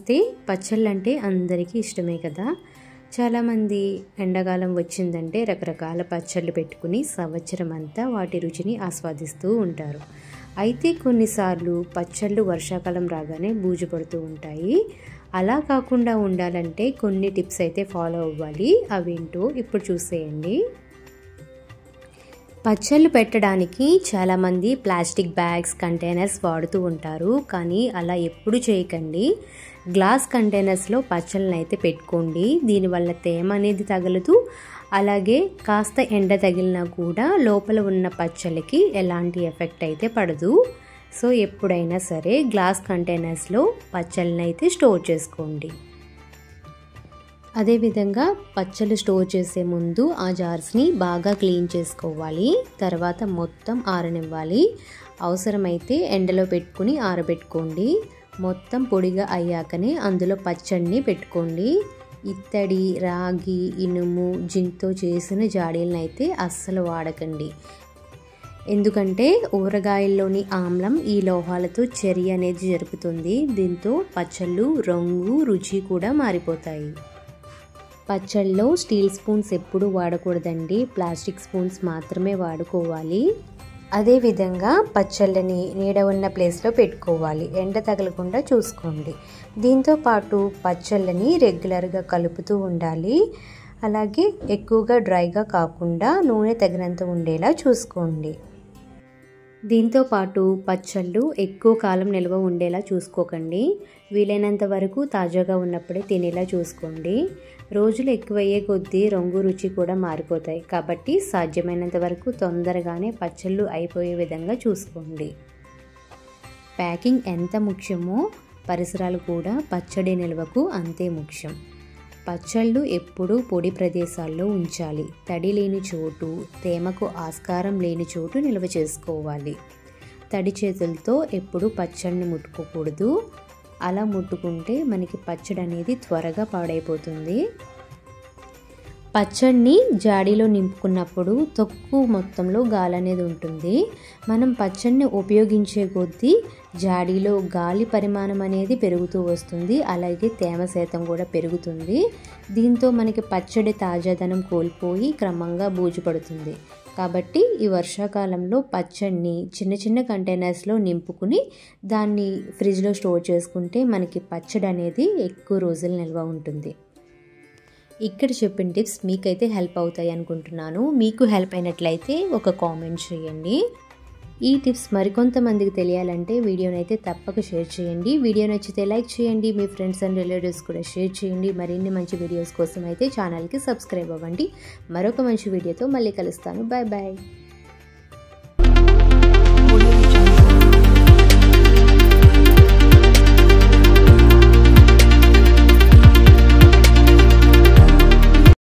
అయితే పచ్చళ్ళంటే అందరికీ ఇష్టమే కదా. చాలామంది ఎండాకాలం వచ్చిందంటే రకరకాల పచ్చళ్ళు పెట్టుకుని సంవత్సరం అంతా వాటి రుచిని ఆస్వాదిస్తూ ఉంటారు. అయితే కొన్నిసార్లు పచ్చళ్ళు వర్షాకాలం రాగానే బూజు పడుతూ ఉంటాయి. అలా కాకుండా ఉండాలంటే కొన్ని టిప్స్ అయితే ఫాలో అవ్వాలి. అవేంటో ఇప్పుడు చూసేయండి. పచ్చళ్ళు పెట్టడానికి చాలామంది ప్లాస్టిక్ బ్యాగ్స్, కంటైనర్స్ వాడుతూ ఉంటారు. కానీ అలా ఎప్పుడు చేయకండి. గ్లాస్ కంటైనర్స్లో పచ్చళ్ళని అయితే పెట్టుకోండి. దీనివల్ల తేమ అనేది తగలదు. అలాగే కాస్త ఎండ తగిలినా కూడా లోపల ఉన్న పచ్చళ్ళకి ఎలాంటి ఎఫెక్ట్ అయితే పడదు. సో ఎప్పుడైనా సరే గ్లాస్ కంటైనర్స్లో పచ్చళ్ళని అయితే స్టోర్ చేసుకోండి. అదేవిధంగా పచ్చళ్ళు స్టోర్ చేసే ముందు ఆ జార్స్ని బాగా క్లీన్ చేసుకోవాలి. తర్వాత మొత్తం ఆరనివ్వాలి. అవసరమైతే ఎండలో పెట్టుకుని ఆరబెట్టుకోండి. మొత్తం పొడిగా అయ్యాకనే అందులో పచ్చడిని పెట్టుకోండి. ఇత్తడి, రాగి, ఇనుము, జింక్తో చేసిన జాడీలను అయితే అస్సలు వాడకండి. ఎందుకంటే ఊరగాయల్లోని ఆమ్లం ఈ లోహాలతో చర్య అనేది జరుపుతుంది. దీంతో పచ్చళ్ళు రంగు, రుచి కూడా మారిపోతాయి. పచ్చళ్ళలో స్టీల్ స్పూన్స్ ఎప్పుడూ వాడకూడదండి. ప్లాస్టిక్ స్పూన్స్ మాత్రమే వాడుకోవాలి. అదేవిధంగా పచ్చళ్ళని నీడ ఉన్న ప్లేస్లో పెట్టుకోవాలి. ఎండ తగలకుండా చూసుకోండి. దీంతో పాటు పచ్చళ్ళని రెగ్యులర్గా కలుపుతూ ఉండాలి. అలాగే ఎక్కువగా డ్రైగా కాకుండా నూనె తగినంత ఉండేలా చూసుకోండి. దీంతో పాటు పచ్చళ్ళు ఎక్కువ కాలం నిల్వ ఉండేలా చూసుకోకండి. వీలైనంత వరకు తాజాగా ఉన్నప్పుడే తినేలా చూసుకోండి. రోజులు ఎక్కువయ్యే కొద్దీ రంగు, రుచి కూడా మారిపోతాయి. కాబట్టి సాధ్యమైనంత వరకు తొందరగానే పచ్చళ్ళు అయిపోయే విధంగా చూసుకోండి. ప్యాకింగ్ ఎంత ముఖ్యమో పరిసరాలు కూడా పచ్చడి నిల్వకు అంతే ముఖ్యం. పచ్చళ్ళు ఎప్పుడూ పొడి ప్రదేశాల్లో ఉంచాలి. తడి లేని చోటు, తేమకు ఆస్కారం లేని చోటు నిల్వ చేసుకోవాలి. తడి చేతులతో ఎప్పుడూ పచ్చడిని ముట్టుకోకూడదు. అలా ముట్టుకుంటే మనకి పచ్చడి అనేది త్వరగా పాడైపోతుంది. పచ్చడిని జాడీలో నింపుకున్నప్పుడు తక్కువ మొత్తంలో గాలి అనేది ఉంటుంది. మనం పచ్చడిని ఉపయోగించే కొద్దీ జాడీలో గాలి పరిమాణం అనేది పెరుగుతూ వస్తుంది. అలాగే తేమ శాతం కూడా పెరుగుతుంది. దీంతో మనకి పచ్చడి తాజాదనం కోల్పోయి క్రమంగా బూజు పడుతుంది. కాబట్టి ఈ వర్షాకాలంలో పచ్చడిని చిన్న చిన్న కంటైనర్స్లో నింపుకుని దాన్ని ఫ్రిడ్జ్లో స్టోర్ చేసుకుంటే మనకి పచ్చడి అనేది ఎక్కువ రోజులు నిల్వ ఉంటుంది. ఇక్కడ చెప్పిన టిప్స్ మీకైతే హెల్ప్ అవుతాయి అనుకుంటున్నాను. మీకు హెల్ప్ అయినట్లయితే ఒక కామెంట్ చేయండి. ఈ టిప్స్ మరికొంతమందికి తెలియాలంటే వీడియోని అయితే తప్పక షేర్ చేయండి. వీడియో నచ్చితే లైక్ చేయండి. మీ ఫ్రెండ్స్ అండ్ రిలేటివ్స్ కూడా షేర్ చేయండి. మరిన్ని మంచి వీడియోస్ కోసం అయితే ఛానల్కి సబ్స్క్రైబ్ అవ్వండి. మరొక మంచి వీడియోతో మళ్ళీ కలుస్తాను. Bye bye.